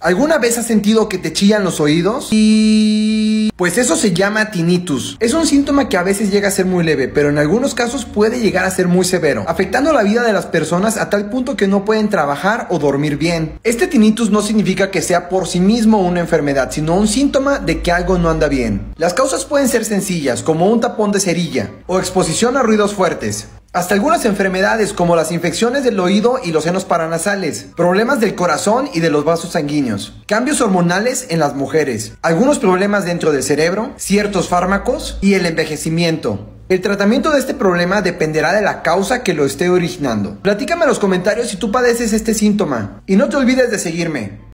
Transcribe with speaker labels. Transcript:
Speaker 1: ¿Alguna vez has sentido que te chillan los oídos? Pues eso se llama tinnitus. Es un síntoma que a veces llega a ser muy leve, pero en algunos casos puede llegar a ser muy severo, afectando la vida de las personas a tal punto que no pueden trabajar o dormir bien. Este tinnitus no significa que sea por sí mismo una enfermedad, sino un síntoma de que algo no anda bien. Las causas pueden ser sencillas, como un tapón de cerilla o exposición a ruidos fuertes, hasta algunas enfermedades como las infecciones del oído y los senos paranasales, problemas del corazón y de los vasos sanguíneos, cambios hormonales en las mujeres, algunos problemas dentro del cerebro, ciertos fármacos y el envejecimiento. El tratamiento de este problema dependerá de la causa que lo esté originando. Platícame en los comentarios si tú padeces este síntoma y no te olvides de seguirme.